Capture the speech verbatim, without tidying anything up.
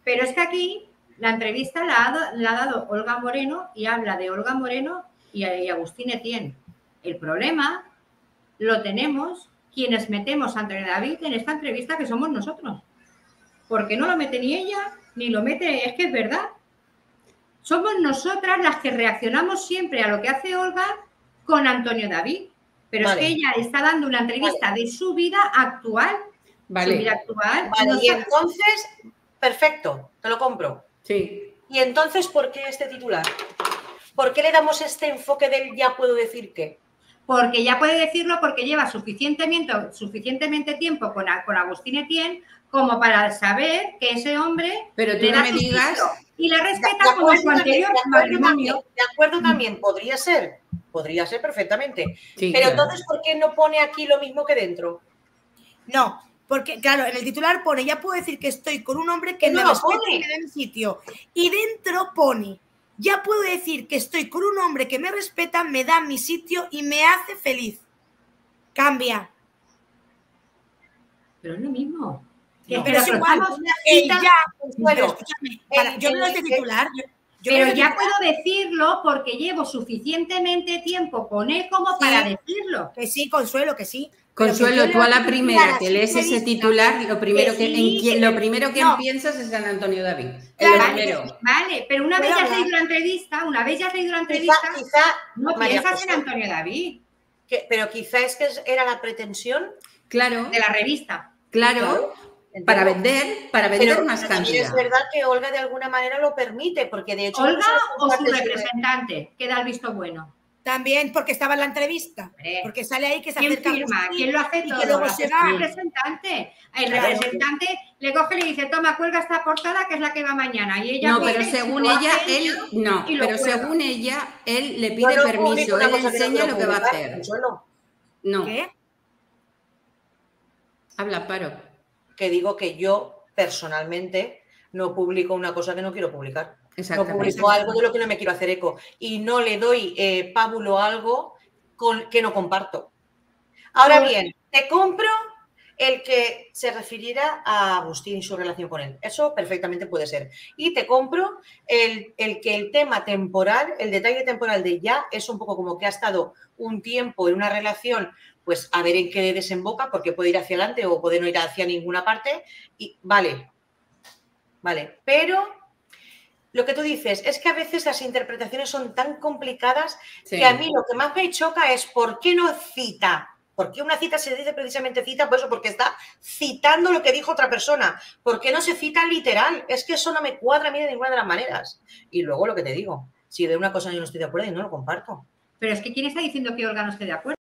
Pero es que aquí la entrevista la ha, la ha dado Olga Moreno y habla de Olga Moreno y, y Agustín Etienne. El problema lo tenemos quienes metemos a Antonio David en esta entrevista, que somos nosotros. Porque no lo mete ni ella, ni lo mete, es que es verdad. Somos nosotras las que reaccionamos siempre a lo que hace Olga con Antonio David. Pero vale. Es que ella está dando una entrevista vale. de su vida actual. Vale. Su vida actual. Vale, no y sabe... entonces, perfecto, te lo compro. Sí. Y entonces, ¿por qué este titular? ¿Por qué le damos este enfoque del ya puedo decir qué? Porque ya puede decirlo porque lleva suficientemente, suficientemente tiempo con, con Agustín Etienne como para saber que ese hombre pero tú le no da me digas y la respeta de, de como su anterior de matrimonio. También, de acuerdo también, podría ser, podría ser perfectamente. Sí, pero claro. entonces, ¿por qué no pone aquí lo mismo que dentro? No, porque claro, en el titular pone, ya puedo decir que estoy con un hombre que no me respeta y me da mi sitio. Y dentro pone, ya puedo decir que estoy con un hombre que me respeta, me da mi sitio y me hace feliz. Cambia. Pero es lo mismo. No, pero es igual. El ya, bueno, escúchame, para, yo no este titular. Yo, yo pero ya titular. Puedo decirlo porque llevo suficientemente tiempo con él como sí, para decirlo. Que sí, Consuelo, que sí. Consuelo, tú a la primera que lees ese titular, lo primero que, sí, en quien, lo primero que no. piensas es en Antonio David. Claro, vale, vale, pero una vez ya has leído la entrevista, una vez ya has leído la entrevista, quizá, quizá, no María piensas José, en Antonio David. Que, pero quizá es que era la pretensión claro, de la revista. Claro, claro. para vender, para vender pero, más pero cantidad. Es verdad que Olga de alguna manera lo permite, porque de hecho... ¿Olga o su representante que da el visto bueno? También porque estaba en la entrevista, porque sale ahí que se ¿Quién acerca firma? ¿Quién lo hace todo? Y que luego se va. El representante. El claro. representante le coge y le dice, toma, cuelga esta portada que es la que va mañana. Y ella no, pero según ella, él, no, pero según ella, él le pide no, no, permiso, él enseña lo que va a hacer. Consuelo. No. ¿Qué? Habla, Paro. Que digo que yo, personalmente, no publico una cosa que no quiero publicar. No publico algo de lo que no me quiero hacer eco. Y no le doy eh, pábulo a algo con, que no comparto. Ahora bien, te compro el que se refiriera a Agustín y su relación con él. Eso perfectamente puede ser. Y te compro el, el que el tema temporal, el detalle temporal de ya, es un poco como que ha estado un tiempo en una relación, pues a ver en qué desemboca, porque puede ir hacia adelante o puede no ir hacia ninguna parte. Y vale, vale, pero... Lo que tú dices es que a veces las interpretaciones son tan complicadas sí. que a mí lo que más me choca es ¿por qué no cita? ¿Por qué una cita se dice precisamente cita? Pues eso, porque está citando lo que dijo otra persona. ¿Por qué no se cita literal? Es que eso no me cuadra a mí de ninguna de las maneras. Y luego lo que te digo, si de una cosa yo no estoy de acuerdo y no lo comparto. Pero es que ¿quién está diciendo que Olga no esté de acuerdo?